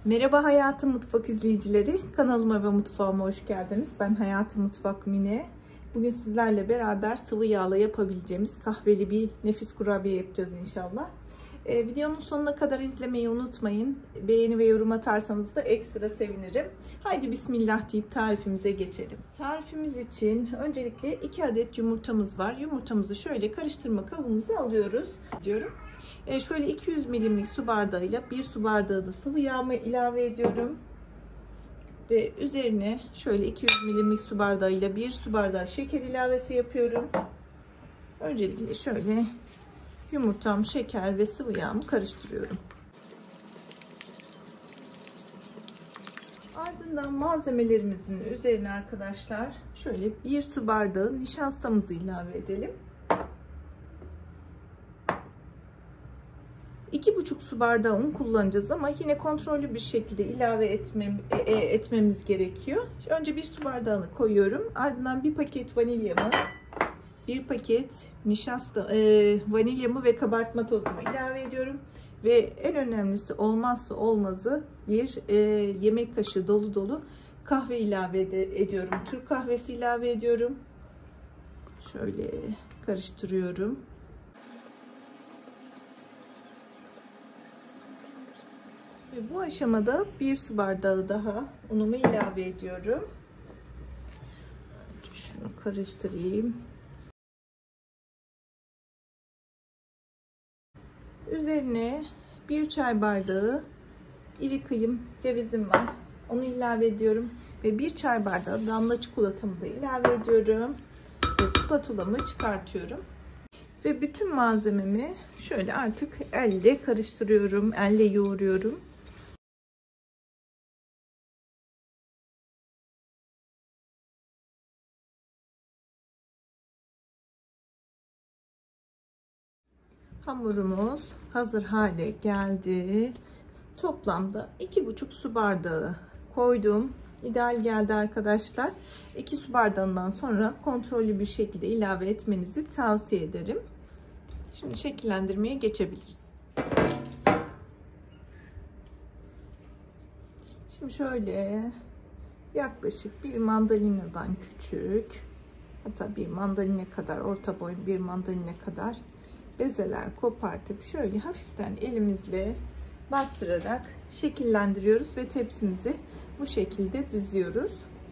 Merhaba Hayatı Mutfak izleyicileri. Kanalıma ve mutfağıma hoş geldiniz. Ben Hayatı Mutfak Mine. Bugün sizlerle beraber sıvı yağla yapabileceğimiz kahveli bir nefis kurabiye yapacağız inşallah. Videonun sonuna kadar izlemeyi unutmayın. Beğeni ve yorum atarsanız da ekstra sevinirim. Haydi bismillah deyip tarifimize geçelim. Tarifimiz için öncelikle 2 adet yumurtamız var. Yumurtamızı şöyle karıştırma kabımıza alıyoruz diyorum. Şöyle 200 milimlik su bardağıyla 1 su bardağı da sıvı yağımı ilave ediyorum. Ve üzerine şöyle 200 milimlik su bardağıyla 1 su bardağı şeker ilavesi yapıyorum. Öncelikle şöyle yumurtam, şeker ve sıvı yağımı karıştırıyorum. Ardından malzemelerimizin üzerine arkadaşlar şöyle 1 su bardağı nişastamızı ilave edelim. 2,5 su bardağı un kullanacağız ama yine kontrollü bir şekilde ilave etmemiz gerekiyor. Önce 1 su bardağını koyuyorum. Ardından 1 paket vanilyamı, 1 paket nişasta, vanilyamı ve kabartma tozumu ilave ediyorum. Ve en önemlisi olmazsa olmazı bir yemek kaşığı dolu dolu kahve ilave ediyorum. Türk kahvesi ilave ediyorum. Şöyle karıştırıyorum. Ve bu aşamada 1 su bardağı daha unumu ilave ediyorum. Şunu karıştırayım. Üzerine 1 çay bardağı iri kıyım cevizim var. Onu ilave ediyorum. Ve 1 çay bardağı damla çikolatamı da ilave ediyorum. Ve spatulamı çıkartıyorum. Ve bütün malzememi şöyle artık elle karıştırıyorum. Elle yoğuruyorum. Hamurumuz hazır hale geldi. Toplamda 2,5 su bardağı koydum. İdeal geldi arkadaşlar. 2 su bardağından sonra kontrollü bir şekilde ilave etmenizi tavsiye ederim. Şimdi şekillendirmeye geçebiliriz. Şimdi şöyle yaklaşık bir mandalinadan küçük, hatta bir mandalina kadar, orta boy bir mandalina kadar bezeler kopartıp şöyle hafiften elimizle bastırarak şekillendiriyoruz ve tepsimizi bu şekilde diziyoruz.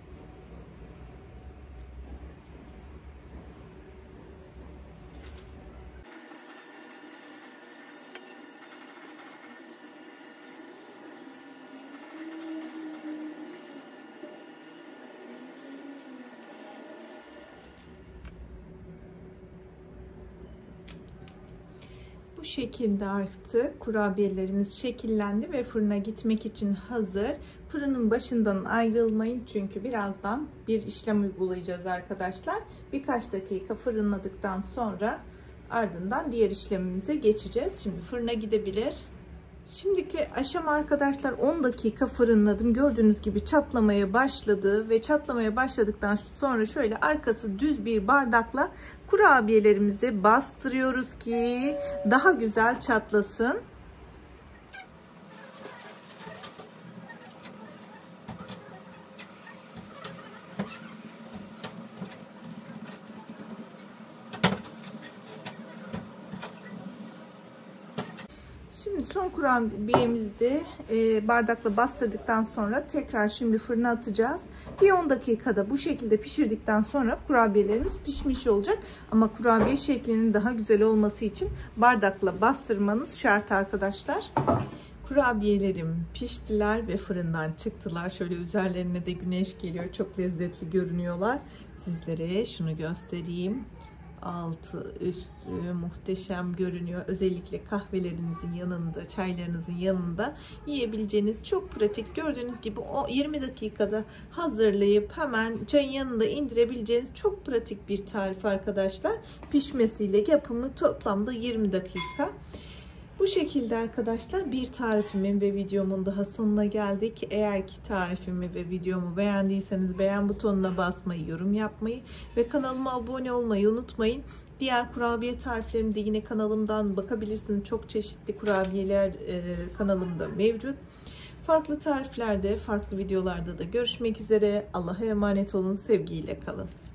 Bu şekilde artık kurabiyelerimiz şekillendi ve fırına gitmek için hazır. Fırının başından ayrılmayın çünkü birazdan bir işlem uygulayacağız arkadaşlar. Birkaç dakika fırınladıktan sonra ardından diğer işlemimize geçeceğiz. Şimdi fırına gidebilir. Şimdiki aşama arkadaşlar 10 dakika fırınladım. Gördüğünüz gibi çatlamaya başladı ve çatlamaya başladıktan sonra şöyle arkası düz bir bardakla kurabiyelerimizi bastırıyoruz ki daha güzel çatlasın. Şimdi son kurabiyemizi de bardakla bastırdıktan sonra tekrar şimdi fırına atacağız. Bir 10 dakikada bu şekilde pişirdikten sonra kurabiyelerimiz pişmiş olacak. Ama kurabiye şeklinin daha güzel olması için bardakla bastırmanız şart arkadaşlar. Kurabiyelerim piştiler ve fırından çıktılar. Şöyle üzerlerine de güneş geliyor. Çok lezzetli görünüyorlar. Sizlere şunu göstereyim. Altı üstü muhteşem görünüyor. Özellikle kahvelerinizin yanında, çaylarınızın yanında yiyebileceğiniz çok pratik. Gördüğünüz gibi o 20 dakikada hazırlayıp hemen çayın yanında indirebileceğiniz çok pratik bir tarif arkadaşlar. Pişmesiyle yapımı toplamda 20 dakika. Bu şekilde arkadaşlar bir tarifimin ve videomun daha sonuna geldik. Eğer ki tarifimi ve videomu beğendiyseniz beğen butonuna basmayı, yorum yapmayı ve kanalıma abone olmayı unutmayın. Diğer kurabiye tariflerimi de yine kanalımdan bakabilirsiniz. Çok çeşitli kurabiyeler kanalımda mevcut. Farklı tariflerde, farklı videolarda da görüşmek üzere. Allah'a emanet olun, sevgiyle kalın.